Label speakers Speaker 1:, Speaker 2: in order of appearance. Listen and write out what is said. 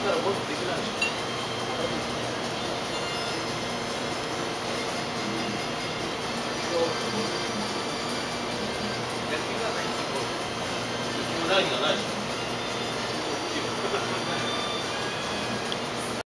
Speaker 1: たらもっとできないでしょ。やってくださいって言うと、何がないでしょ。